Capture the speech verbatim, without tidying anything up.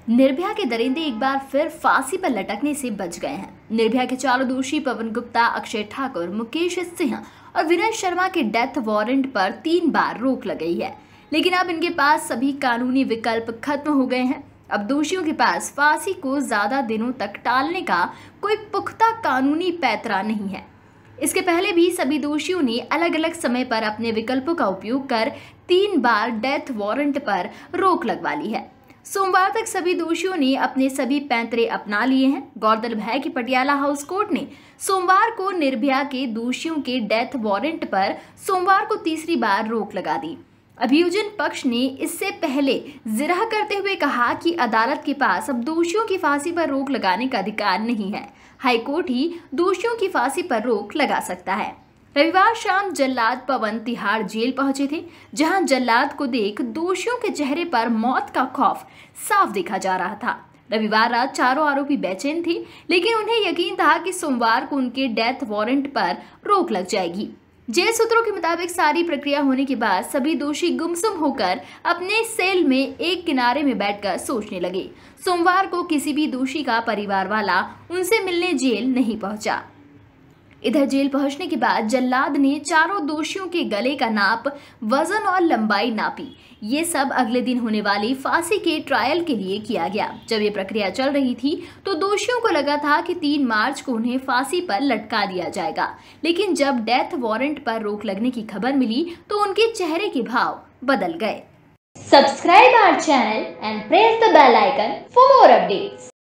निर्भया के दरिंदे एक बार फिर फांसी पर लटकने से बच गए हैं। निर्भया के चारों दोषी पवन गुप्ता, अक्षय ठाकुर, मुकेश सिंह और विनय शर्मा के डेथ वारंट पर तीन बार रोक लग गई है, लेकिन अब इनके पास सभी कानूनी विकल्प खत्म हो गए हैं। अब दोषियों के पास फांसी को ज्यादा दिनों तक टालने का कोई पुख्ता कानूनी पैंतरा नहीं है। इसके पहले भी सभी दोषियों ने अलग अलग समय पर अपने विकल्पों का उपयोग कर तीन बार डेथ वारंट पर रोक लगवा ली है। सोमवार तक सभी दोषियों ने अपने सभी पैंतरे अपना लिए हैं। गौरतलब है कि पटियाला हाउस कोर्ट ने सोमवार को निर्भया के दोषियों के डेथ वारंट पर सोमवार को तीसरी बार रोक लगा दी। अभियोजन पक्ष ने इससे पहले जिरह करते हुए कहा कि अदालत के पास अब दोषियों की फांसी पर रोक लगाने का अधिकार नहीं है। हाईकोर्ट ही दोषियों की फांसी पर रोक लगा सकता है। रविवार शाम जल्लाद पवन तिहाड़ जेल पहुंचे थे, जहां जल्लाद को देख दोषियों के चेहरे पर मौत का खौफ साफ देखा जा रहा था। रविवार रात चारों आरोपी बेचैन थे, लेकिन उन्हें यकीन था कि सोमवार को उनके डेथ वारंट पर रोक लग जाएगी। जेल सूत्रों के मुताबिक सारी प्रक्रिया होने के बाद सभी दोषी गुमसुम होकर अपने सेल में एक किनारे में बैठकर सोचने लगे। सोमवार को किसी भी दोषी का परिवार वाला उनसे मिलने जेल नहीं पहुंचा। इधर जेल पहुंचने के बाद जल्लाद ने चारों दोषियों के गले का नाप, वजन और लंबाई नापी। ये सब अगले दिन होने वाली फांसी के ट्रायल के लिए किया गया। जब ये प्रक्रिया चल रही थी तो दोषियों को लगा था कि तीन मार्च को उन्हें फांसी पर लटका दिया जाएगा, लेकिन जब डेथ वारंट पर रोक लगने की खबर मिली तो उनके चेहरे के भाव बदल गए। Subscribe our channel and press the bell icon for more updates.